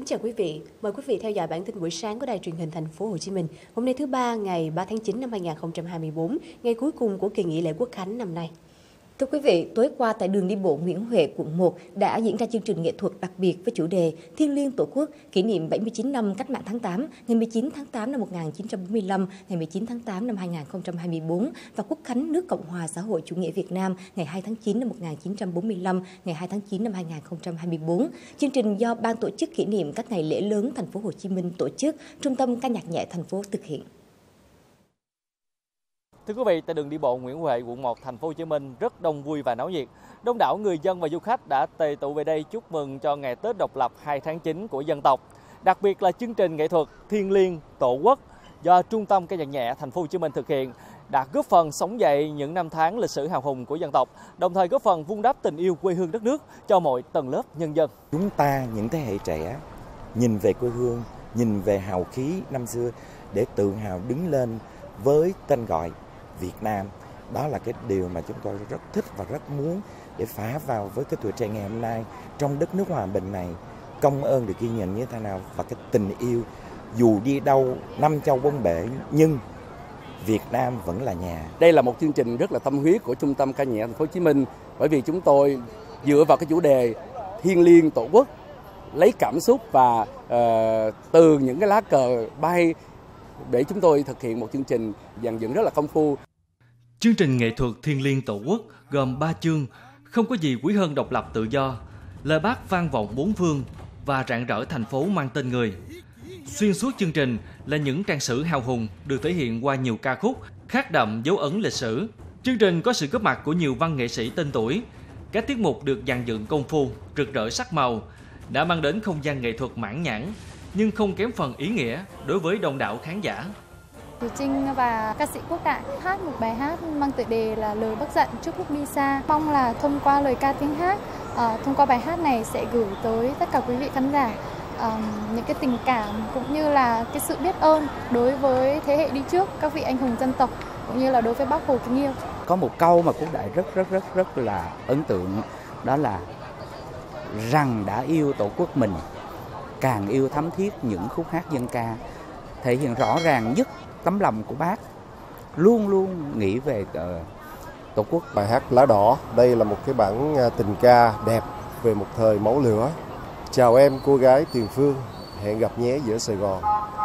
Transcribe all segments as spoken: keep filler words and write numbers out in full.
chào quý vị. Mời quý vị theo dõi bản tin buổi sáng của Đài Truyền hình Thành phố Hồ Chí Minh. Hôm nay thứ ba ngày ba tháng chín năm hai nghìn không trăm hai mươi tư, ngày cuối cùng của kỳ nghỉ lễ Quốc khánh năm nay. Thưa quý vị, tối qua tại đường đi bộ Nguyễn Huệ, quận một đã diễn ra chương trình nghệ thuật đặc biệt với chủ đề Thiêng liêng Tổ quốc, kỷ niệm bảy mươi chín năm Cách mạng tháng tám, ngày mười chín tháng tám năm một nghìn chín trăm bốn mươi lăm, ngày mười chín tháng tám năm hai nghìn không trăm hai mươi tư và Quốc khánh nước Cộng hòa xã hội chủ nghĩa Việt Nam ngày hai tháng chín năm một nghìn chín trăm bốn mươi lăm, ngày hai tháng chín năm hai nghìn không trăm hai mươi tư. Chương trình do Ban tổ chức kỷ niệm các ngày lễ lớn Thành phố Hồ Chí Minh tổ chức, Trung tâm ca nhạc nhẹ thành phố thực hiện. Thưa quý vị, tại đường đi bộ Nguyễn Huệ, quận một, Thành phố Hồ Chí Minh rất đông vui và náo nhiệt. Đông đảo người dân và du khách đã tề tụ về đây chúc mừng cho ngày Tết độc lập hai tháng chín của dân tộc. Đặc biệt là chương trình nghệ thuật Thiêng liêng Tổ quốc do Trung tâm ca nhạc nhẹ Thành phố Hồ Chí Minh thực hiện đã góp phần sống dậy những năm tháng lịch sử hào hùng của dân tộc, đồng thời góp phần vun đắp tình yêu quê hương đất nước cho mọi tầng lớp nhân dân. Chúng ta những thế hệ trẻ nhìn về quê hương, nhìn về hào khí năm xưa để tự hào đứng lên với tên gọi Việt Nam. Đó là cái điều mà chúng tôi rất thích và rất muốn để phá vào với cái tuổi trẻ ngày hôm nay trong đất nước hòa bình này. Công ơn được ghi nhận như thế nào và cái tình yêu dù đi đâu năm châu bốn bể nhưng Việt Nam vẫn là nhà. Đây là một chương trình rất là tâm huyết của Trung tâm ca nhạc Thành phố Hồ Chí Minh, bởi vì chúng tôi dựa vào cái chủ đề Thiêng liêng Tổ quốc, lấy cảm xúc và uh, từ những cái lá cờ bay để chúng tôi thực hiện một chương trình dàn dựng rất là công phu. Chương trình nghệ thuật Thiêng liêng Tổ quốc gồm ba chương, không có gì quý hơn độc lập tự do, lời Bác vang vọng bốn phương và rạng rỡ thành phố mang tên người. Xuyên suốt chương trình là những trang sử hào hùng được thể hiện qua nhiều ca khúc, khắc đậm dấu ấn lịch sử. Chương trình có sự góp mặt của nhiều văn nghệ sĩ tên tuổi. Các tiết mục được dàn dựng công phu, rực rỡ sắc màu, đã mang đến không gian nghệ thuật mãn nhãn, nhưng không kém phần ý nghĩa đối với đông đảo khán giả. Thùy Trinh và ca sĩ Quốc Đại hát một bài hát mang tựa đề là Lời Bác dặn trước lúc đi xa. Mong là thông qua lời ca tiếng hát, uh, thông qua bài hát này sẽ gửi tới tất cả quý vị khán giả uh, những cái tình cảm cũng như là cái sự biết ơn đối với thế hệ đi trước, các vị anh hùng dân tộc cũng như là đối với Bác Hồ kính yêu. Có một câu mà Quốc Đại rất rất rất rất là ấn tượng, đó là rằng đã yêu Tổ quốc mình, càng yêu thấm thiết những khúc hát dân ca, thể hiện rõ ràng nhất tấm lòng của Bác luôn luôn nghĩ về uh, Tổ quốc. Bài hát Lá Đỏ, đây là một cái bản tình ca đẹp về một thời máu lửa. Chào em cô gái Tiền Phương, hẹn gặp nhé giữa Sài Gòn.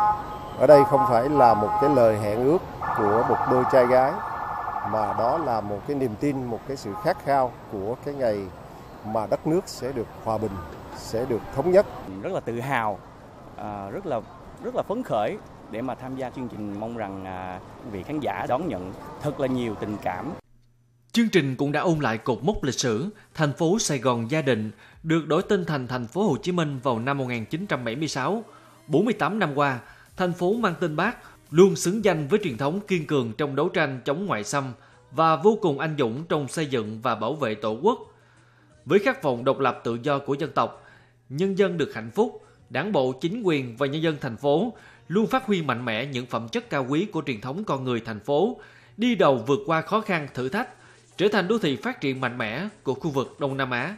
Ở đây không phải là một cái lời hẹn ước của một đôi trai gái, mà đó là một cái niềm tin, một cái sự khát khao của cái ngày mà đất nước sẽ được hòa bình, sẽ được thống nhất. Rất là tự hào, rất là rất là phấn khởi để mà tham gia chương trình. Mong rằng vị khán giả đón nhận thật là nhiều tình cảm. Chương trình cũng đã ôn lại cột mốc lịch sử thành phố Sài Gòn gia định được đổi tên thành Thành phố Hồ Chí Minh vào năm một nghìn chín trăm bảy mươi sáu. bốn mươi tám năm qua, thành phố mang tên Bác luôn xứng danh với truyền thống kiên cường trong đấu tranh chống ngoại xâm và vô cùng anh dũng trong xây dựng và bảo vệ Tổ quốc. Với khát vọng độc lập tự do của dân tộc, nhân dân được hạnh phúc, Đảng bộ, chính quyền và nhân dân thành phố luôn phát huy mạnh mẽ những phẩm chất cao quý của truyền thống con người thành phố, đi đầu vượt qua khó khăn, thử thách, trở thành đô thị phát triển mạnh mẽ của khu vực Đông Nam Á.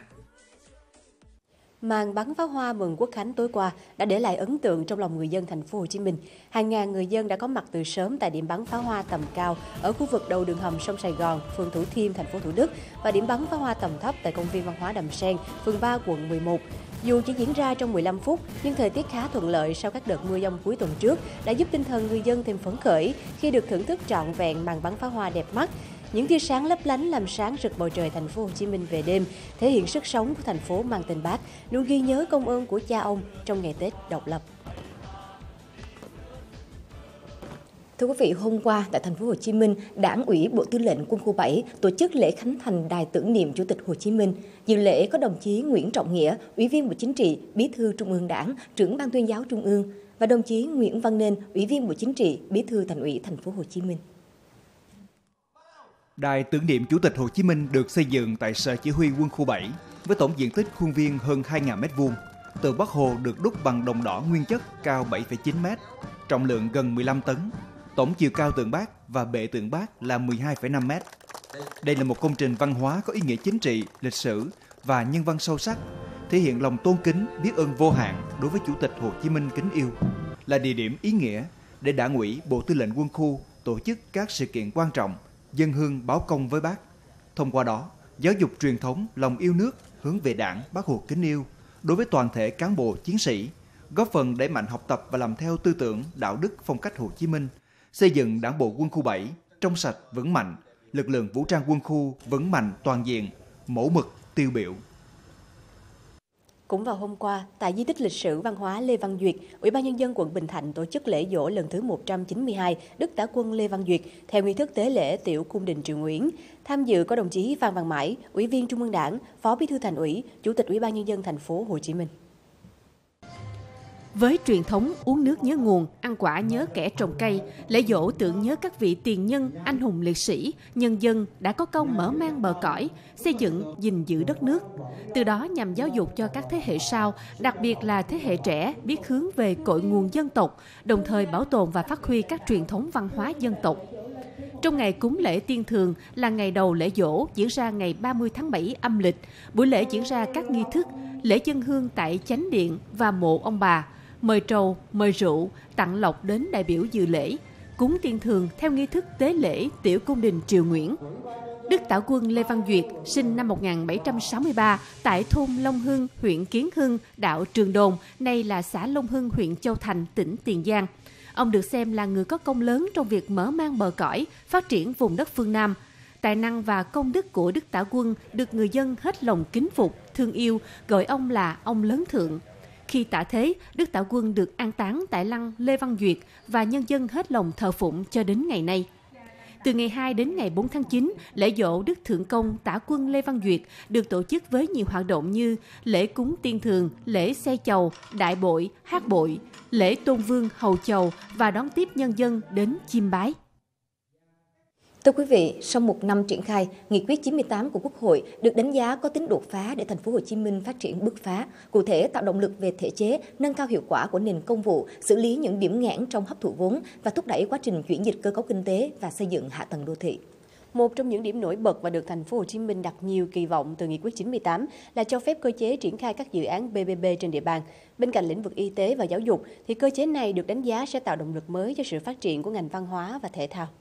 Màn bắn pháo hoa mừng Quốc khánh tối qua đã để lại ấn tượng trong lòng người dân Thành phố Hồ Chí Minh. Hàng ngàn người dân đã có mặt từ sớm tại điểm bắn pháo hoa tầm cao ở khu vực đầu đường hầm sông Sài Gòn, phường Thủ Thiêm, thành phố Thủ Đức và điểm bắn pháo hoa tầm thấp tại công viên văn hóa Đầm Sen, phường ba, quận mười một. Dù chỉ diễn ra trong mười lăm phút, nhưng thời tiết khá thuận lợi sau các đợt mưa dông cuối tuần trước đã giúp tinh thần người dân thêm phấn khởi khi được thưởng thức trọn vẹn màn bắn pháo hoa đẹp mắt. Những tia sáng lấp lánh làm sáng rực bầu trời Thành phố Hồ Chí Minh về đêm, thể hiện sức sống của thành phố mang tên Bác, luôn ghi nhớ công ơn của cha ông trong ngày Tết độc lập. Thưa quý vị, hôm qua tại Thành phố Hồ Chí Minh, Đảng ủy Bộ Tư lệnh Quân khu bảy tổ chức lễ khánh thành đài tưởng niệm Chủ tịch Hồ Chí Minh. Dự lễ có đồng chí Nguyễn Trọng Nghĩa, Ủy viên Bộ Chính trị, Bí thư Trung ương Đảng, Trưởng Ban Tuyên giáo Trung ương và đồng chí Nguyễn Văn Nên, Ủy viên Bộ Chính trị, Bí thư Thành ủy Thành phố Hồ Chí Minh. Đài tưởng niệm Chủ tịch Hồ Chí Minh được xây dựng tại Sở Chỉ huy Quân khu bảy với tổng diện tích khuôn viên hơn hai nghìn mét vuông. Tượng Bác Hồ được đúc bằng đồng đỏ nguyên chất cao bảy phẩy chín mét, trọng lượng gần mười lăm tấn. Tổng chiều cao tượng Bác và bệ tượng Bác là mười hai phẩy năm mét. Đây là một công trình văn hóa có ý nghĩa chính trị, lịch sử và nhân văn sâu sắc, thể hiện lòng tôn kính, biết ơn vô hạn đối với Chủ tịch Hồ Chí Minh kính yêu, là địa điểm ý nghĩa để Đảng ủy, Bộ Tư lệnh Quân khu tổ chức các sự kiện quan trọng, dâng hương báo công với Bác. Thông qua đó, giáo dục truyền thống lòng yêu nước hướng về Đảng, Bác Hồ kính yêu đối với toàn thể cán bộ chiến sĩ, góp phần đẩy mạnh học tập và làm theo tư tưởng, đạo đức, phong cách Hồ Chí Minh, xây dựng Đảng bộ Quân khu bảy trong sạch, vững mạnh, lực lượng vũ trang quân khu vững mạnh toàn diện, mẫu mực, tiêu biểu. Cũng vào hôm qua, tại di tích lịch sử văn hóa Lê Văn Duyệt, Ủy ban Nhân dân quận Bình Thạnh tổ chức lễ giỗ lần thứ một trăm chín mươi hai Đức Tả quân Lê Văn Duyệt theo nghi thức tế lễ Tiểu Cung đình Triều Nguyễn. Tham dự có đồng chí Phan Văn Mãi, Ủy viên Trung ương Đảng, Phó Bí thư Thành ủy, Chủ tịch Ủy ban Nhân dân thành phố Hồ Chí Minh. Với truyền thống uống nước nhớ nguồn, ăn quả nhớ kẻ trồng cây, lễ giỗ tưởng nhớ các vị tiền nhân, anh hùng liệt sĩ, nhân dân đã có công mở mang bờ cõi, xây dựng, gìn giữ đất nước. Từ đó nhằm giáo dục cho các thế hệ sau, đặc biệt là thế hệ trẻ biết hướng về cội nguồn dân tộc, đồng thời bảo tồn và phát huy các truyền thống văn hóa dân tộc. Trong ngày cúng lễ Tiên Thường là ngày đầu lễ giỗ diễn ra ngày ba mươi tháng bảy âm lịch, buổi lễ diễn ra các nghi thức, lễ dâng hương tại chánh điện và mộ ông bà, mời trầu, mời rượu, tặng lộc đến đại biểu dự lễ, cúng Tiên Thường theo nghi thức tế lễ Tiểu Cung đình Triều Nguyễn. Đức Tả quân Lê Văn Duyệt sinh năm một nghìn bảy trăm sáu mươi ba tại thôn Long Hưng, huyện Kiến Hưng, đảo Trường Đồn, nay là xã Long Hưng, huyện Châu Thành, tỉnh Tiền Giang. Ông được xem là người có công lớn trong việc mở mang bờ cõi, phát triển vùng đất phương Nam. Tài năng và công đức của Đức Tả quân được người dân hết lòng kính phục, thương yêu, gọi ông là ông lớn thượng. Khi tạ thế, Đức Tả quân được an táng tại lăng Lê Văn Duyệt và nhân dân hết lòng thờ phụng cho đến ngày nay. Từ ngày hai đến ngày bốn tháng chín, lễ giỗ Đức Thượng Công Tả quân Lê Văn Duyệt được tổ chức với nhiều hoạt động như lễ cúng Tiên Thường, lễ xe chầu, đại bội, hát bội, lễ tôn vương hầu chầu và đón tiếp nhân dân đến chiêm bái. Thưa quý vị, sau một năm triển khai, nghị quyết chín mươi tám của Quốc hội được đánh giá có tính đột phá để thành phố Hồ Chí Minh phát triển bứt phá, cụ thể tạo động lực về thể chế, nâng cao hiệu quả của nền công vụ, xử lý những điểm nghẽn trong hấp thụ vốn và thúc đẩy quá trình chuyển dịch cơ cấu kinh tế và xây dựng hạ tầng đô thị. Một trong những điểm nổi bật và được thành phố Hồ Chí Minh đặt nhiều kỳ vọng từ nghị quyết chín mươi tám là cho phép cơ chế triển khai các dự án pê pê pê trên địa bàn. Bên cạnh lĩnh vực y tế và giáo dục thì cơ chế này được đánh giá sẽ tạo động lực mới cho sự phát triển của ngành văn hóa và thể thao.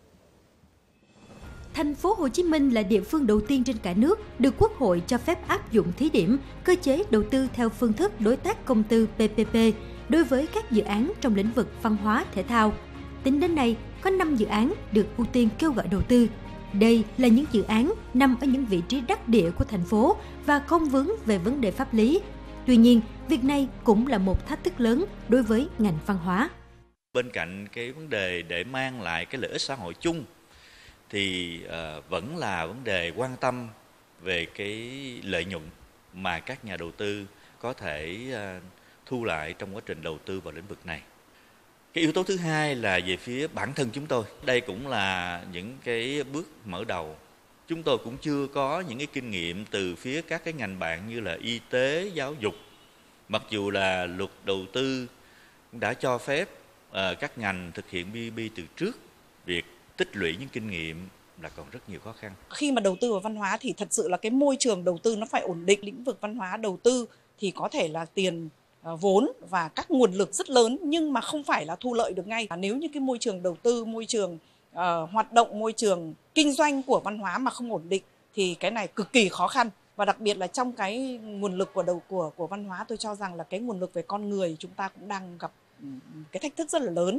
Thành phố Hồ Chí Minh là địa phương đầu tiên trên cả nước được Quốc hội cho phép áp dụng thí điểm cơ chế đầu tư theo phương thức đối tác công tư pê pê pê đối với các dự án trong lĩnh vực văn hóa thể thao. Tính đến nay, có năm dự án được ưu tiên kêu gọi đầu tư. Đây là những dự án nằm ở những vị trí đắc địa của thành phố và không vướng về vấn đề pháp lý. Tuy nhiên, việc này cũng là một thách thức lớn đối với ngành văn hóa. Bên cạnh cái vấn đề để mang lại cái lợi ích xã hội chung thì uh, vẫn là vấn đề quan tâm về cái lợi nhuận mà các nhà đầu tư có thể uh, thu lại trong quá trình đầu tư vào lĩnh vực này. Cái yếu tố thứ hai là về phía bản thân chúng tôi. Đây cũng là những cái bước mở đầu. Chúng tôi cũng chưa có những cái kinh nghiệm từ phía các cái ngành bạn như là y tế, giáo dục. Mặc dù là luật đầu tư đã cho phép uh, các ngành thực hiện pê pê pê từ trước, việc tích lũy những kinh nghiệm là còn rất nhiều khó khăn. Khi mà đầu tư vào văn hóa thì thật sự là cái môi trường đầu tư nó phải ổn định. Lĩnh vực văn hóa đầu tư thì có thể là tiền, vốn và các nguồn lực rất lớn nhưng mà không phải là thu lợi được ngay. Nếu như cái môi trường đầu tư, môi trường uh, hoạt động, môi trường kinh doanh của văn hóa mà không ổn định thì cái này cực kỳ khó khăn. Và đặc biệt là trong cái nguồn lực của đầu của của văn hóa, tôi cho rằng là cái nguồn lực về con người chúng ta cũng đang gặp cái thách thức rất là lớn.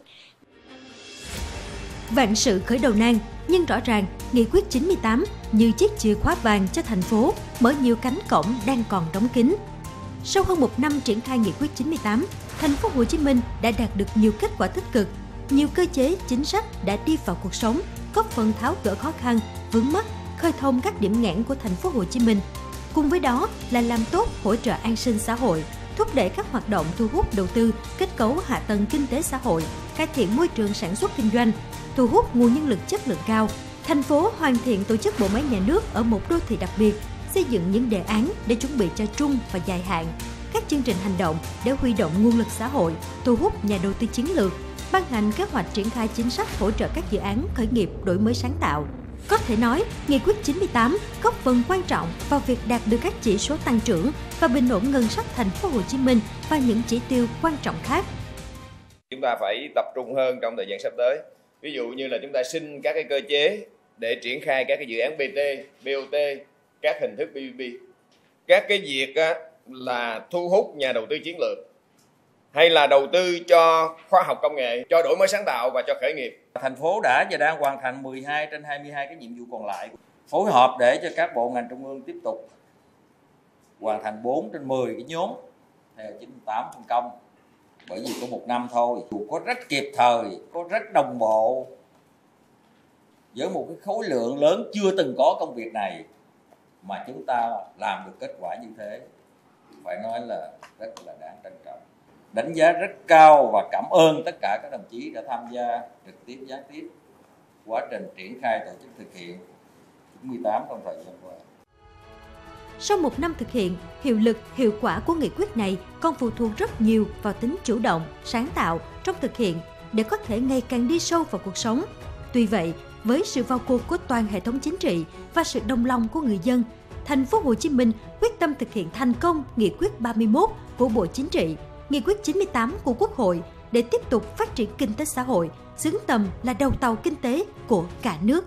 Vạn sự khởi đầu nan, nhưng rõ ràng nghị quyết chín mươi tám như chiếc chìa khóa vàng cho thành phố mở nhiều cánh cổng đang còn đóng kín. Sau hơn một năm triển khai nghị quyết chín mươi tám, thành phố Hồ Chí Minh đã đạt được nhiều kết quả tích cực, nhiều cơ chế chính sách đã đi vào cuộc sống, góp phần tháo gỡ khó khăn, vướng mắc, khơi thông các điểm nghẽn của thành phố Hồ Chí Minh. Cùng với đó là làm tốt hỗ trợ an sinh xã hội, thúc đẩy các hoạt động thu hút đầu tư, kết cấu hạ tầng kinh tế xã hội, cải thiện môi trường sản xuất kinh doanh, thu hút nguồn nhân lực chất lượng cao. Thành phố hoàn thiện tổ chức bộ máy nhà nước ở một đô thị đặc biệt, xây dựng những đề án để chuẩn bị cho trung và dài hạn, các chương trình hành động để huy động nguồn lực xã hội, thu hút nhà đầu tư chiến lược, ban hành kế hoạch triển khai chính sách hỗ trợ các dự án khởi nghiệp đổi mới sáng tạo. Có thể nói, Nghị quyết chín mươi tám góp phần quan trọng vào việc đạt được các chỉ số tăng trưởng và bình ổn ngân sách thành phố Hồ Chí Minh và những chỉ tiêu quan trọng khác. Chúng ta phải tập trung hơn trong thời gian sắp tới. Ví dụ như là chúng ta xin các cái cơ chế để triển khai các cái dự án bê tê, bê o tê, các hình thức pê pê pê. Các cái việc á, là thu hút nhà đầu tư chiến lược hay là đầu tư cho khoa học công nghệ, cho đổi mới sáng tạo và cho khởi nghiệp. Thành phố đã và đang hoàn thành mười hai trên hai mươi hai cái nhiệm vụ còn lại. Phối hợp để cho các bộ ngành trung ương tiếp tục hoàn thành bốn trên mười cái nhóm theo chín mươi tám phân công. Bởi vì có một năm thôi, có rất kịp thời, có rất đồng bộ với một cái khối lượng lớn chưa từng có công việc này mà chúng ta làm được kết quả như thế, phải nói là rất là đáng trân trọng. Đánh giá rất cao và cảm ơn tất cả các đồng chí đã tham gia trực tiếp gián tiếp quá trình triển khai tổ chức thực hiện chín mươi tám trong thời gian qua. Sau một năm thực hiện, hiệu lực, hiệu quả của nghị quyết này còn phụ thuộc rất nhiều vào tính chủ động, sáng tạo trong thực hiện để có thể ngày càng đi sâu vào cuộc sống. Tuy vậy, với sự vào cuộc của toàn hệ thống chính trị và sự đồng lòng của người dân, Thành phố Hồ Chí Minh quyết tâm thực hiện thành công Nghị quyết ba mươi mốt của Bộ Chính trị, Nghị quyết chín mươi tám của Quốc hội để tiếp tục phát triển kinh tế xã hội, xứng tầm là đầu tàu kinh tế của cả nước.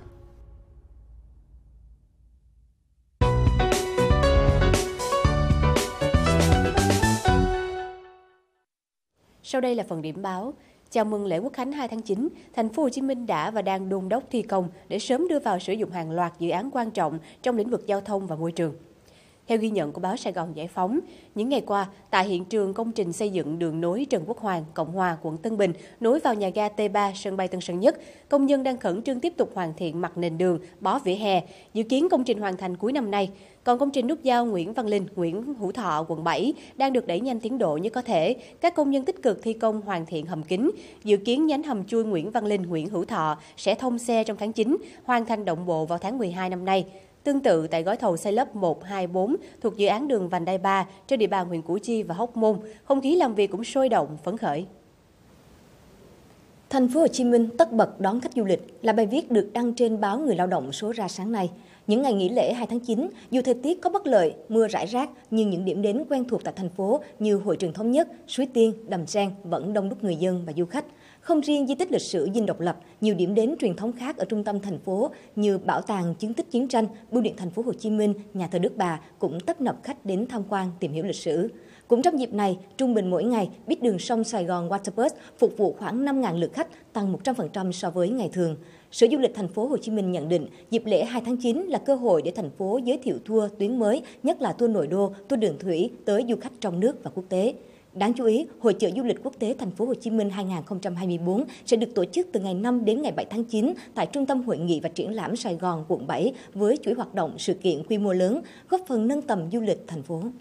Sau đây là phần điểm báo. Chào mừng lễ Quốc khánh hai tháng chín, Thành phố Hồ Chí Minh đã và đang đôn đốc thi công để sớm đưa vào sử dụng hàng loạt dự án quan trọng trong lĩnh vực giao thông và môi trường. Theo ghi nhận của báo Sài Gòn Giải phóng, những ngày qua, tại hiện trường công trình xây dựng đường nối Trần Quốc Hoàn, Cộng Hòa, quận Tân Bình nối vào nhà ga T ba sân bay Tân Sơn Nhất, công nhân đang khẩn trương tiếp tục hoàn thiện mặt nền đường, bó vỉa hè, dự kiến công trình hoàn thành cuối năm nay. Còn công trình nút giao Nguyễn Văn Linh, Nguyễn Hữu Thọ, quận bảy đang được đẩy nhanh tiến độ nhất có thể. Các công nhân tích cực thi công hoàn thiện hầm kính. Dự kiến nhánh hầm chui Nguyễn Văn Linh, Nguyễn Hữu Thọ sẽ thông xe trong tháng chín, hoàn thành đồng bộ vào tháng mười hai năm nay. Tương tự tại gói thầu xây lắp một, hai, bốn thuộc dự án đường vành đai ba trên địa bàn huyện Củ Chi và Hóc Môn, không khí làm việc cũng sôi động, phấn khởi. Thành phố Hồ Chí Minh tất bật đón khách du lịch là bài viết được đăng trên báo Người Lao động số ra sáng nay. Những ngày nghỉ lễ hai tháng chín, dù thời tiết có bất lợi, mưa rải rác, nhưng những điểm đến quen thuộc tại thành phố như Hội trường Thống Nhất, Suối Tiên, Đầm Sen vẫn đông đúc người dân và du khách. Không riêng di tích lịch sử Dinh Độc Lập, nhiều điểm đến truyền thống khác ở trung tâm thành phố như Bảo tàng chứng tích chiến tranh, Bưu điện Thành phố Hồ Chí Minh, Nhà thờ Đức Bà cũng tấp nập khách đến tham quan tìm hiểu lịch sử. Cũng trong dịp này, trung bình mỗi ngày, biết đường sông Sài Gòn Waterbus phục vụ khoảng năm nghìn lượt khách, tăng một trăm phần trăm so với ngày thường. Sở Du lịch Thành phố Hồ Chí Minh nhận định, dịp lễ hai tháng chín là cơ hội để thành phố giới thiệu tour tuyến mới, nhất là tour nội đô, tour đường thủy tới du khách trong nước và quốc tế. Đáng chú ý, Hội chợ du lịch quốc tế Thành phố Hồ Chí Minh hai không hai tư sẽ được tổ chức từ ngày năm đến ngày bảy tháng chín tại Trung tâm Hội nghị và Triển lãm Sài Gòn, quận bảy với chuỗi hoạt động sự kiện quy mô lớn, góp phần nâng tầm du lịch thành phố.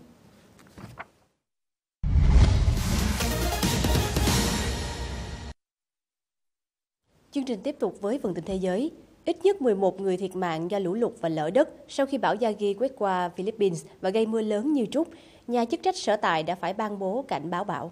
Chương trình tiếp tục với phần tin thế giới. Ít nhất mười một người thiệt mạng do lũ lụt và lở đất sau khi bão Yagi quét qua Philippines và gây mưa lớn như trút. Nhà chức trách sở tại đã phải ban bố cảnh báo bão.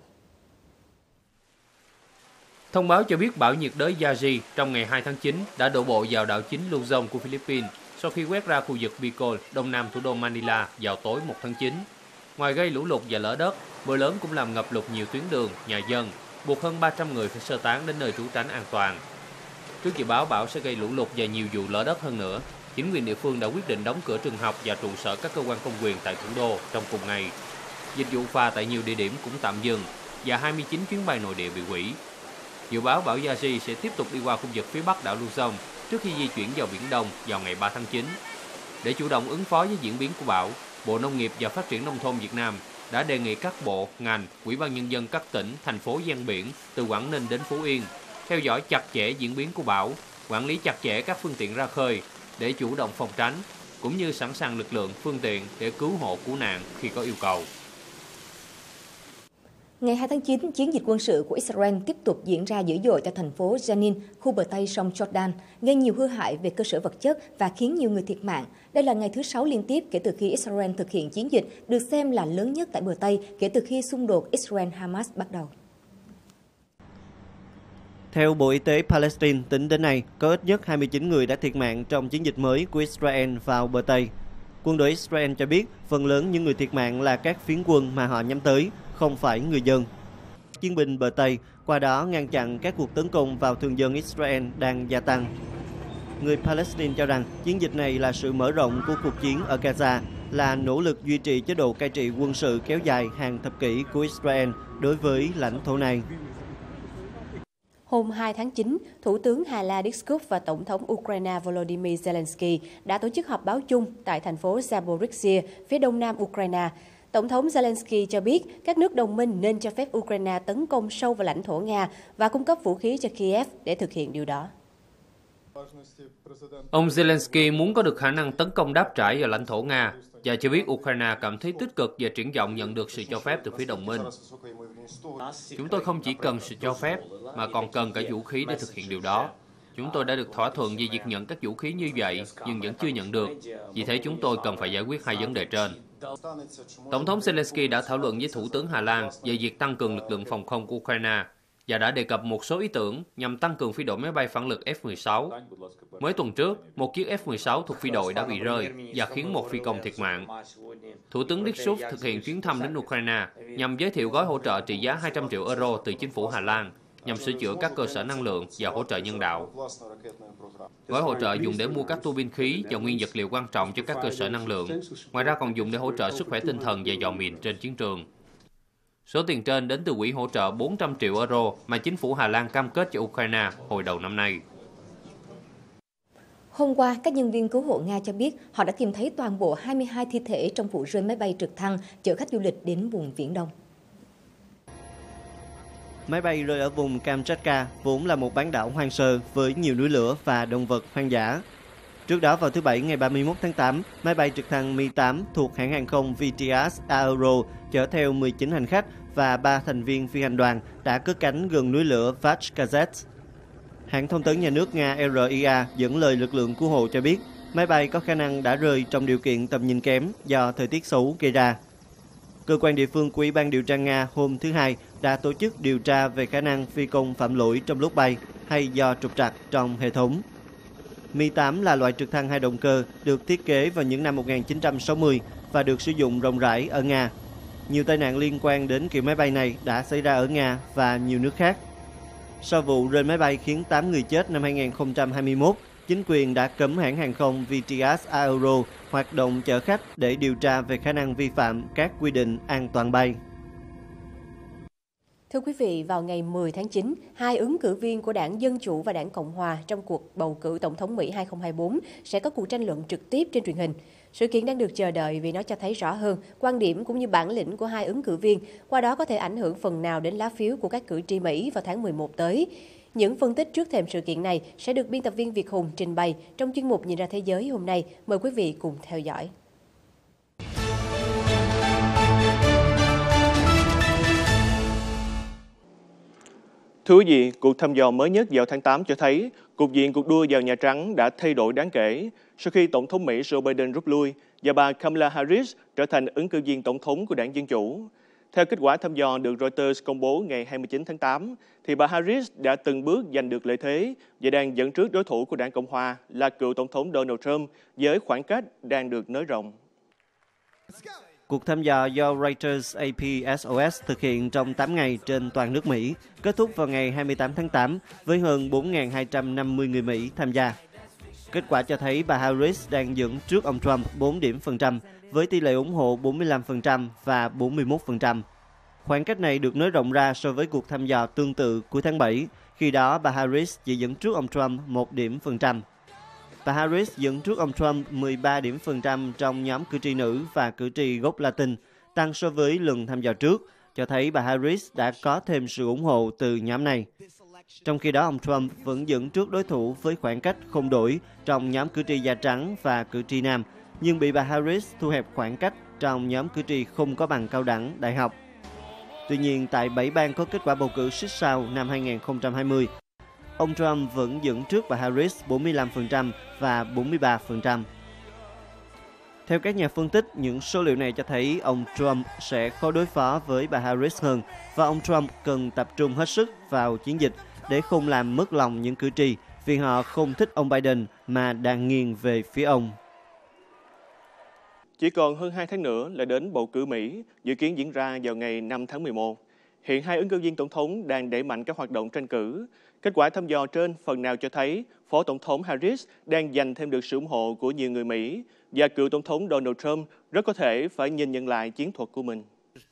Thông báo cho biết bão nhiệt đới Yagi trong ngày hai tháng chín đã đổ bộ vào đảo chính Luzon của Philippines sau khi quét ra khu vực Bicol, đông nam thủ đô Manila vào tối một tháng chín. Ngoài gây lũ lụt và lở đất, mưa lớn cũng làm ngập lụt nhiều tuyến đường, nhà dân, buộc hơn ba trăm người phải sơ tán đến nơi trú tránh an toàn. Trước dự báo bão sẽ gây lũ lụt và nhiều vụ lở đất hơn nữa, chính quyền địa phương đã quyết định đóng cửa trường học và trụ sở các cơ quan công quyền tại thủ đô trong cùng ngày. Dịch vụ phà tại nhiều địa điểm cũng tạm dừng và hai mươi chín chuyến bay nội địa bị hủy. Dự báo bão Yagi sẽ tiếp tục đi qua khu vực phía bắc đảo Luzon trước khi di chuyển vào Biển Đông vào ngày ba tháng chín. Để chủ động ứng phó với diễn biến của bão, Bộ Nông nghiệp và Phát triển Nông thôn Việt Nam đã đề nghị các bộ, ngành, Ủy ban Nhân dân các tỉnh, thành phố ven biển từ Quảng Ninh đến Phú Yên theo dõi chặt chẽ diễn biến của bão, quản lý chặt chẽ các phương tiện ra khơi để chủ động phòng tránh, cũng như sẵn sàng lực lượng, phương tiện để cứu hộ cứu nạn khi có yêu cầu. Ngày hai tháng chín, chiến dịch quân sự của Israel tiếp tục diễn ra dữ dội tại thành phố Jenin, khu bờ Tây sông Jordan, gây nhiều hư hại về cơ sở vật chất và khiến nhiều người thiệt mạng. Đây là ngày thứ sáu liên tiếp kể từ khi Israel thực hiện chiến dịch được xem là lớn nhất tại bờ Tây kể từ khi xung đột Israel-Hamas bắt đầu. Theo Bộ Y tế Palestine, tính đến nay, có ít nhất hai mươi chín người đã thiệt mạng trong chiến dịch mới của Israel vào bờ Tây. Quân đội Israel cho biết phần lớn những người thiệt mạng là các phiến quân mà họ nhắm tới, không phải người dân. Chiến binh bờ Tây qua đó ngăn chặn các cuộc tấn công vào thường dân Israel đang gia tăng. Người Palestine cho rằng chiến dịch này là sự mở rộng của cuộc chiến ở Gaza, là nỗ lực duy trì chế độ cai trị quân sự kéo dài hàng thập kỷ của Israel đối với lãnh thổ này. Hôm hai tháng chín, Thủ tướng Hà La Dyskov và Tổng thống Ukraine Volodymyr Zelensky đã tổ chức họp báo chung tại thành phố Zaporizhzhia, phía đông nam Ukraine. Tổng thống Zelensky cho biết các nước đồng minh nên cho phép Ukraine tấn công sâu vào lãnh thổ Nga và cung cấp vũ khí cho Kiev để thực hiện điều đó. Ông Zelensky muốn có được khả năng tấn công đáp trả vào lãnh thổ Nga và cho biết Ukraine cảm thấy tích cực và triển vọng nhận được sự cho phép từ phía đồng minh. Chúng tôi không chỉ cần sự cho phép mà còn cần cả vũ khí để thực hiện điều đó. Chúng tôi đã được thỏa thuận về việc nhận các vũ khí như vậy nhưng vẫn chưa nhận được. Vì thế chúng tôi cần phải giải quyết hai vấn đề trên. Tổng thống Zelensky đã thảo luận với Thủ tướng Hà Lan về việc tăng cường lực lượng phòng không của Ukraine và đã đề cập một số ý tưởng nhằm tăng cường phi đội máy bay phản lực F mười sáu. Mới tuần trước, một chiếc F mười sáu thuộc phi đội đã bị rơi và khiến một phi công thiệt mạng. Thủ tướng Dyskov thực hiện chuyến thăm đến Ukraine nhằm giới thiệu gói hỗ trợ trị giá hai trăm triệu euro từ chính phủ Hà Lan nhằm sửa chữa các cơ sở năng lượng và hỗ trợ nhân đạo. Gói hỗ trợ dùng để mua các tua bin khí và nguyên vật liệu quan trọng cho các cơ sở năng lượng. Ngoài ra còn dùng để hỗ trợ sức khỏe tinh thần và dò mìn trên chiến trường. Số tiền trên đến từ quỹ hỗ trợ bốn trăm triệu euro mà chính phủ Hà Lan cam kết cho Ukraine hồi đầu năm nay. Hôm qua, các nhân viên cứu hộ Nga cho biết họ đã tìm thấy toàn bộ hai mươi hai thi thể trong vụ rơi máy bay trực thăng chở khách du lịch đến vùng Viễn Đông. Máy bay rơi ở vùng Kamchatka, vốn là một bán đảo hoang sơ với nhiều núi lửa và động vật hoang dã. Trước đó vào thứ Bảy ngày ba mươi mốt tháng tám, máy bay trực thăng Mi tám thuộc hãng hàng không Vityaz Aero chở theo mười chín hành khách và ba thành viên phi hành đoàn đã cất cánh gần núi lửa Vachkazets. Hãng thông tấn nhà nước Nga R I A dẫn lời lực lượng cứu hộ cho biết máy bay có khả năng đã rơi trong điều kiện tầm nhìn kém do thời tiết xấu gây ra. Cơ quan địa phương của Ủy ban điều tra Nga hôm thứ Hai đã tổ chức điều tra về khả năng phi công phạm lỗi trong lúc bay hay do trục trặc trong hệ thống. Mi tám là loại trực thăng hai động cơ được thiết kế vào những năm một nghìn chín trăm sáu mươi và được sử dụng rộng rãi ở Nga. Nhiều tai nạn liên quan đến kiểu máy bay này đã xảy ra ở Nga và nhiều nước khác. Sau vụ rơi máy bay khiến tám người chết năm hai nghìn không trăm hai mươi mốt, chính quyền đã cấm hãng hàng không Vityaz Aero hoạt động chở khách để điều tra về khả năng vi phạm các quy định an toàn bay. Thưa quý vị, vào ngày mười tháng chín, hai ứng cử viên của Đảng Dân Chủ và Đảng Cộng Hòa trong cuộc bầu cử Tổng thống Mỹ hai không hai tư sẽ có cuộc tranh luận trực tiếp trên truyền hình. Sự kiện đang được chờ đợi vì nó cho thấy rõ hơn quan điểm cũng như bản lĩnh của hai ứng cử viên, qua đó có thể ảnh hưởng phần nào đến lá phiếu của các cử tri Mỹ vào tháng mười một tới. Những phân tích trước thềm sự kiện này sẽ được biên tập viên Việt Hùng trình bày trong chuyên mục Nhìn ra thế giới hôm nay. Mời quý vị cùng theo dõi. Thưa quý vị, cuộc thăm dò mới nhất vào tháng tám cho thấy cục diện cuộc đua vào Nhà Trắng đã thay đổi đáng kể sau khi Tổng thống Mỹ Joe Biden rút lui và bà Kamala Harris trở thành ứng cử viên tổng thống của Đảng Dân Chủ. Theo kết quả thăm dò được Reuters công bố ngày hai mươi chín tháng tám, thì bà Harris đã từng bước giành được lợi thế và đang dẫn trước đối thủ của Đảng Cộng Hòa là cựu Tổng thống Donald Trump với khoảng cách đang được nới rộng. Cuộc thăm dò do Reuters A P S O S thực hiện trong tám ngày trên toàn nước Mỹ, kết thúc vào ngày hai mươi tám tháng tám với hơn bốn nghìn hai trăm năm mươi người Mỹ tham gia. Kết quả cho thấy bà Harris đang dẫn trước ông Trump bốn điểm phần trăm với tỷ lệ ủng hộ bốn mươi lăm phần trăm và bốn mươi mốt phần trăm. Khoảng cách này được nới rộng ra so với cuộc thăm dò tương tự cuối tháng bảy, khi đó bà Harris chỉ dẫn trước ông Trump một điểm phần trăm. Bà Harris dẫn trước ông Trump mười ba điểm phần trăm trong nhóm cử tri nữ và cử tri gốc Latin, tăng so với lần thăm dò trước, cho thấy bà Harris đã có thêm sự ủng hộ từ nhóm này. Trong khi đó, ông Trump vẫn dẫn trước đối thủ với khoảng cách không đổi trong nhóm cử tri da trắng và cử tri nam, nhưng bị bà Harris thu hẹp khoảng cách trong nhóm cử tri không có bằng cao đẳng đại học. Tuy nhiên, tại bảy bang có kết quả bầu cử xích sao năm hai nghìn không trăm hai mươi, ông Trump vẫn dẫn trước bà Harris bốn mươi lăm phần trăm và bốn mươi ba phần trăm. Theo các nhà phân tích, những số liệu này cho thấy ông Trump sẽ khó đối phó với bà Harris hơn và ông Trump cần tập trung hết sức vào chiến dịch để không làm mất lòng những cử tri vì họ không thích ông Biden mà đang nghiêng về phía ông. Chỉ còn hơn hai tháng nữa là đến bầu cử Mỹ, dự kiến diễn ra vào ngày năm tháng mười một. Hiện hai ứng cử viên tổng thống đang đẩy mạnh các hoạt động tranh cử. Kết quả thăm dò trên phần nào cho thấy Phó Tổng thống Harris đang giành thêm được sự ủng hộ của nhiều người Mỹ và cựu Tổng thống Donald Trump rất có thể phải nhìn nhận lại chiến thuật của mình.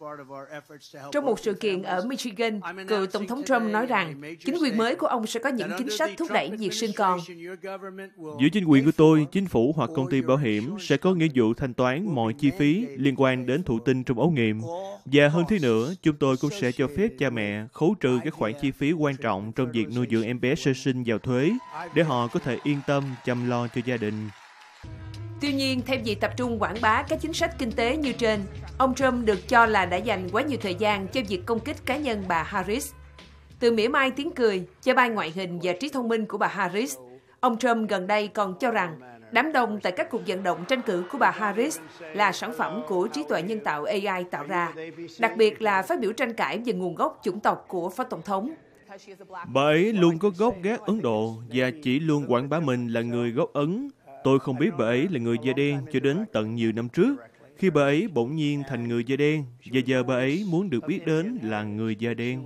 Trong một sự kiện ở Michigan, cựu Tổng thống Trump nói rằng chính quyền mới của ông sẽ có những chính sách thúc đẩy việc sinh con. Giữa chính quyền của tôi, chính phủ hoặc công ty bảo hiểm sẽ có nghĩa vụ thanh toán mọi chi phí liên quan đến thụ tinh trong ống nghiệm. Và hơn thế nữa, chúng tôi cũng sẽ cho phép cha mẹ khấu trừ các khoản chi phí quan trọng trong việc nuôi dưỡng em bé sơ sinh vào thuế để họ có thể yên tâm chăm lo cho gia đình. Tuy nhiên, thay vì tập trung quảng bá các chính sách kinh tế như trên, ông Trump được cho là đã dành quá nhiều thời gian cho việc công kích cá nhân bà Harris. Từ mỉa mai tiếng cười, chê bai ngoại hình và trí thông minh của bà Harris, ông Trump gần đây còn cho rằng đám đông tại các cuộc vận động tranh cử của bà Harris là sản phẩm của trí tuệ nhân tạo A I tạo ra, đặc biệt là phát biểu tranh cãi về nguồn gốc chủng tộc của Phó Tổng thống. Bà ấy luôn có gốc gác Ấn Độ và chỉ luôn quảng bá mình là người gốc Ấn. Tôi không biết bà ấy là người da đen cho đến tận nhiều năm trước, khi bà ấy bỗng nhiên thành người da đen, và giờ bà ấy muốn được biết đến là người da đen.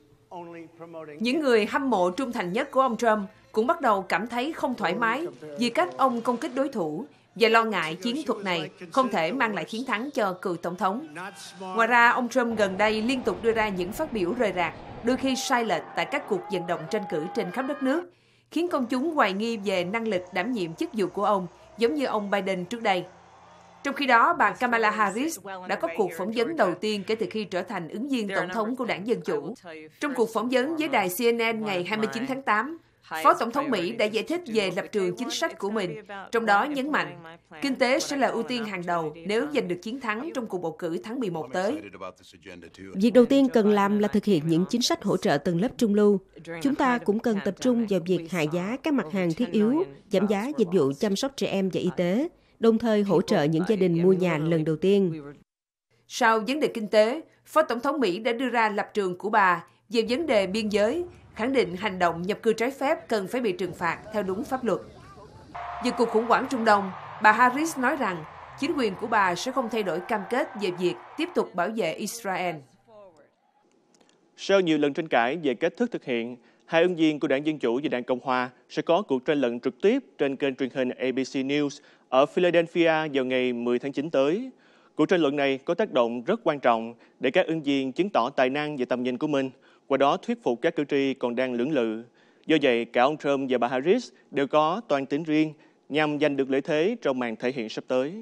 Những người hâm mộ trung thành nhất của ông Trump cũng bắt đầu cảm thấy không thoải mái vì cách ông công kích đối thủ và lo ngại chiến thuật này không thể mang lại chiến thắng cho cựu Tổng thống. Ngoài ra, ông Trump gần đây liên tục đưa ra những phát biểu rời rạc, đôi khi sai lệch tại các cuộc vận động tranh cử trên khắp đất nước, khiến công chúng hoài nghi về năng lực đảm nhiệm chức vụ của ông, giống như ông Biden trước đây. Trong khi đó, bà Kamala Harris đã có cuộc phỏng vấn đầu tiên kể từ khi trở thành ứng viên tổng thống của đảng Dân Chủ. Trong cuộc phỏng vấn với đài C N N ngày hai mươi chín tháng tám, Phó Tổng thống Mỹ đã giải thích về lập trường chính sách của mình, trong đó nhấn mạnh, kinh tế sẽ là ưu tiên hàng đầu nếu giành được chiến thắng trong cuộc bầu cử tháng mười một tới. Việc đầu tiên cần làm là thực hiện những chính sách hỗ trợ tầng lớp trung lưu. Chúng ta cũng cần tập trung vào việc hạ giá các mặt hàng thiết yếu, giảm giá dịch vụ chăm sóc trẻ em và y tế, đồng thời hỗ trợ những gia đình mua nhà lần đầu tiên. Sau vấn đề kinh tế, Phó Tổng thống Mỹ đã đưa ra lập trường của bà về vấn đề biên giới, khẳng định hành động nhập cư trái phép cần phải bị trừng phạt theo đúng pháp luật. Về cuộc khủng hoảng Trung Đông, bà Harris nói rằng chính quyền của bà sẽ không thay đổi cam kết về việc tiếp tục bảo vệ Israel. Sau nhiều lần tranh cãi về cách thức thực hiện, hai ứng viên của Đảng Dân Chủ và Đảng Cộng Hòa sẽ có cuộc tranh luận trực tiếp trên kênh truyền hình A B C News ở Philadelphia vào ngày mười tháng chín tới. Cuộc tranh luận này có tác động rất quan trọng để các ứng viên chứng tỏ tài năng và tầm nhìn của mình, qua đó thuyết phục các cử tri còn đang lưỡng lự. Do vậy, cả ông Trump và bà Harris đều có toan tính riêng nhằm giành được lợi thế trong màn thể hiện sắp tới.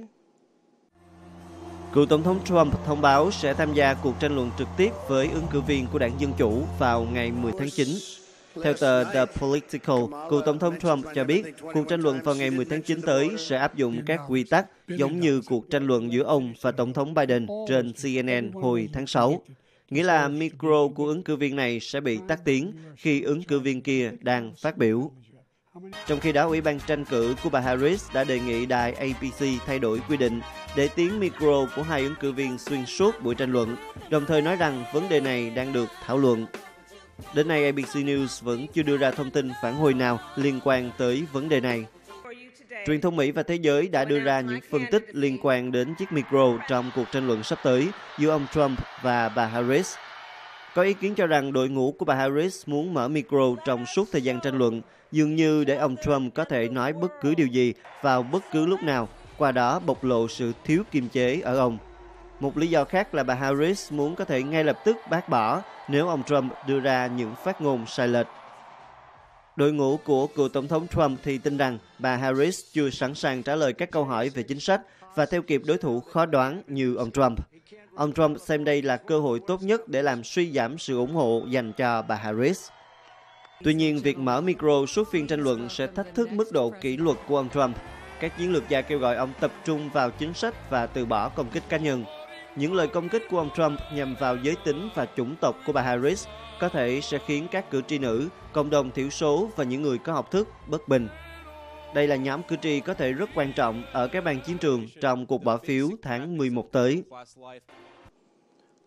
Cựu Tổng thống Trump thông báo sẽ tham gia cuộc tranh luận trực tiếp với ứng cử viên của Đảng Dân Chủ vào ngày mười tháng chín. Theo tờ The Political, cựu Tổng thống Trump cho biết cuộc tranh luận vào ngày mười tháng chín tới sẽ áp dụng các quy tắc giống như cuộc tranh luận giữa ông và Tổng thống Biden trên C N N hồi tháng sáu. Nghĩa là micro của ứng cử viên này sẽ bị tắt tiếng khi ứng cử viên kia đang phát biểu. Trong khi đó, Ủy ban tranh cử của bà Harris đã đề nghị đài A B C thay đổi quy định để tiếng micro của hai ứng cử viên xuyên suốt buổi tranh luận, đồng thời nói rằng vấn đề này đang được thảo luận. Đến nay, A B C News vẫn chưa đưa ra thông tin phản hồi nào liên quan tới vấn đề này. Truyền thông Mỹ và thế giới đã đưa ra những phân tích liên quan đến chiếc micro trong cuộc tranh luận sắp tới giữa ông Trump và bà Harris. Có ý kiến cho rằng đội ngũ của bà Harris muốn mở micro trong suốt thời gian tranh luận, dường như để ông Trump có thể nói bất cứ điều gì vào bất cứ lúc nào, qua đó bộc lộ sự thiếu kiềm chế ở ông. Một lý do khác là bà Harris muốn có thể ngay lập tức bác bỏ nếu ông Trump đưa ra những phát ngôn sai lệch. Đội ngũ của cựu Tổng thống Trump thì tin rằng bà Harris chưa sẵn sàng trả lời các câu hỏi về chính sách và theo kịp đối thủ khó đoán như ông Trump. Ông Trump xem đây là cơ hội tốt nhất để làm suy giảm sự ủng hộ dành cho bà Harris. Tuy nhiên, việc mở micro suốt phiên tranh luận sẽ thách thức mức độ kỷ luật của ông Trump. Các chiến lược gia kêu gọi ông tập trung vào chính sách và từ bỏ công kích cá nhân. Những lời công kích của ông Trump nhằm vào giới tính và chủng tộc của bà Harris có thể sẽ khiến các cử tri nữ, cộng đồng thiểu số và những người có học thức bất bình. Đây là nhóm cử tri có thể rất quan trọng ở các bang chiến trường trong cuộc bỏ phiếu tháng mười một tới.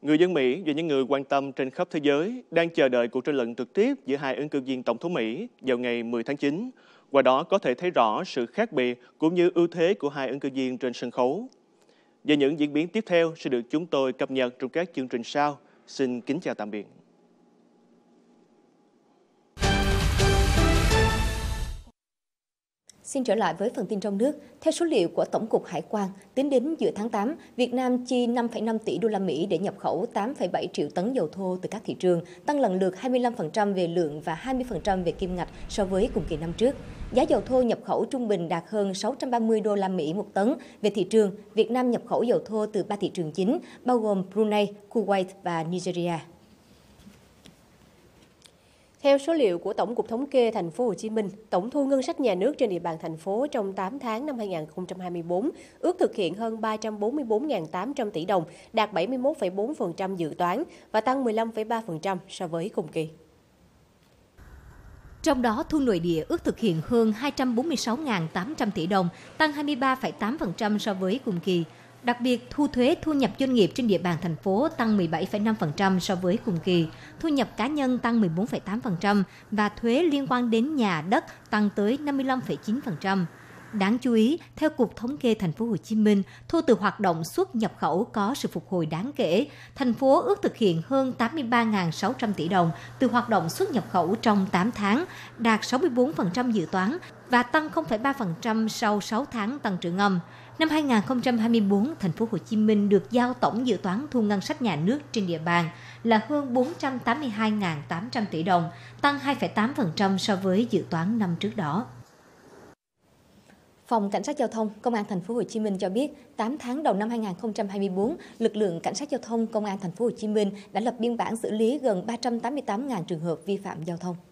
Người dân Mỹ và những người quan tâm trên khắp thế giới đang chờ đợi cuộc tranh luận trực tiếp giữa hai ứng cử viên tổng thống Mỹ vào ngày mười tháng chín. Qua đó có thể thấy rõ sự khác biệt cũng như ưu thế của hai ứng cử viên trên sân khấu. Và những diễn biến tiếp theo sẽ được chúng tôi cập nhật trong các chương trình sau. Xin kính chào tạm biệt. Xin trở lại với phần tin trong nước. Theo số liệu của Tổng cục Hải quan, tính đến giữa tháng tám, Việt Nam chi năm phẩy năm tỷ đô la Mỹ để nhập khẩu tám phẩy bảy triệu tấn dầu thô từ các thị trường, tăng lần lượt hai mươi lăm phần trăm về lượng và hai mươi phần trăm về kim ngạch so với cùng kỳ năm trước. Giá dầu thô nhập khẩu trung bình đạt hơn sáu trăm ba mươi đô la Mỹ một tấn. Về thị trường, Việt Nam nhập khẩu dầu thô từ ba thị trường chính, bao gồm Brunei, Kuwait và Nigeria. Theo số liệu của Tổng cục Thống kê Thành phố Hồ Chí Minh, tổng thu ngân sách nhà nước trên địa bàn thành phố trong tám tháng năm hai nghìn không trăm hai mươi tư ước thực hiện hơn ba trăm bốn mươi tư nghìn tám trăm tỷ đồng, đạt bảy mươi mốt phẩy bốn phần trăm dự toán và tăng mười lăm phẩy ba phần trăm so với cùng kỳ. Trong đó, thu nội địa ước thực hiện hơn hai trăm bốn mươi sáu nghìn tám trăm tỷ đồng, tăng hai mươi ba phẩy tám phần trăm so với cùng kỳ. Đặc biệt, thu thuế thu nhập doanh nghiệp trên địa bàn thành phố tăng mười bảy phẩy năm phần trăm so với cùng kỳ, thu nhập cá nhân tăng mười bốn phẩy tám phần trăm và thuế liên quan đến nhà đất tăng tới năm mươi lăm phẩy chín phần trăm. Đáng chú ý, theo Cục Thống kê Thành phố Hồ Chí Minh, thu từ hoạt động xuất nhập khẩu có sự phục hồi đáng kể. Thành phố ước thực hiện hơn tám mươi ba nghìn sáu trăm tỷ đồng từ hoạt động xuất nhập khẩu trong tám tháng, đạt sáu mươi tư phần trăm dự toán và tăng không phẩy ba phần trăm sau sáu tháng tăng trưởng âm. Năm hai nghìn không trăm hai mươi tư, Thành phố Hồ Chí Minh được giao tổng dự toán thu ngân sách nhà nước trên địa bàn là hơn bốn trăm tám mươi hai nghìn tám trăm tỷ đồng, tăng hai phẩy tám phần trăm so với dự toán năm trước đó. Phòng Cảnh sát Giao thông Công an Thành phố Hồ Chí Minh cho biết, tám tháng đầu năm hai nghìn không trăm hai mươi tư, lực lượng Cảnh sát Giao thông Công an Thành phố Hồ Chí Minh đã lập biên bản xử lý gần ba trăm tám mươi tám nghìn trường hợp vi phạm giao thông.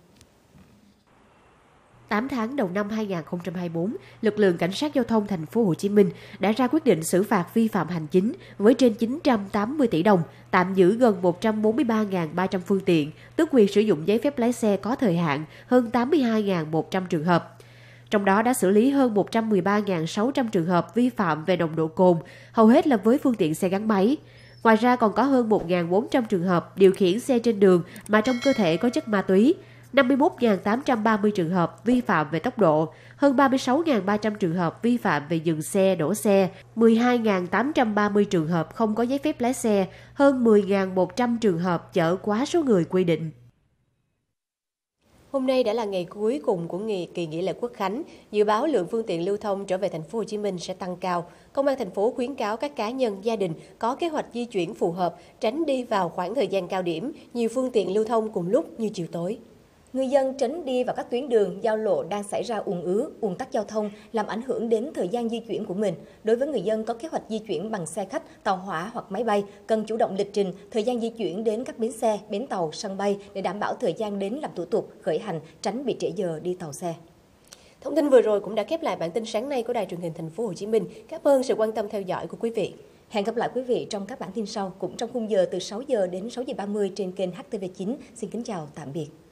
tám tháng đầu năm hai nghìn không trăm hai mươi tư, lực lượng Cảnh sát Giao thông Thành phố Hồ Chí Minh đã ra quyết định xử phạt vi phạm hành chính với trên chín trăm tám mươi tỷ đồng, tạm giữ gần một trăm bốn mươi ba nghìn ba trăm phương tiện, tước quyền sử dụng giấy phép lái xe có thời hạn hơn tám mươi hai nghìn một trăm trường hợp. Trong đó đã xử lý hơn một trăm mười ba nghìn sáu trăm trường hợp vi phạm về nồng độ cồn, hầu hết là với phương tiện xe gắn máy. Ngoài ra còn có hơn một nghìn bốn trăm trường hợp điều khiển xe trên đường mà trong cơ thể có chất ma túy, năm mươi mốt nghìn tám trăm ba mươi trường hợp vi phạm về tốc độ, hơn ba mươi sáu nghìn ba trăm trường hợp vi phạm về dừng xe, đổ xe, mười hai nghìn tám trăm ba mươi trường hợp không có giấy phép lái xe, hơn mười nghìn một trăm trường hợp chở quá số người quy định. Hôm nay đã là ngày cuối cùng của ngày kỳ nghỉ lễ Quốc khánh, dự báo lượng phương tiện lưu thông trở về Thành phố Hồ Chí Minh sẽ tăng cao. Công an thành phố khuyến cáo các cá nhân, gia đình có kế hoạch di chuyển phù hợp, tránh đi vào khoảng thời gian cao điểm, nhiều phương tiện lưu thông cùng lúc như chiều tối. Người dân tránh đi vào các tuyến đường, giao lộ đang xảy ra ùn ứ, ùn tắc giao thông làm ảnh hưởng đến thời gian di chuyển của mình. Đối với người dân có kế hoạch di chuyển bằng xe khách, tàu hỏa hoặc máy bay, cần chủ động lịch trình, thời gian di chuyển đến các bến xe, bến tàu, sân bay để đảm bảo thời gian đến làm thủ tục, khởi hành, tránh bị trễ giờ đi tàu xe. Thông tin vừa rồi cũng đã khép lại bản tin sáng nay của Đài Truyền hình Thành phố Hồ Chí Minh. Cảm ơn sự quan tâm theo dõi của quý vị. Hẹn gặp lại quý vị trong các bản tin sau, cũng trong khung giờ từ sáu giờ đến sáu giờ ba mươi trên kênh H T V chín. Xin kính chào, tạm biệt.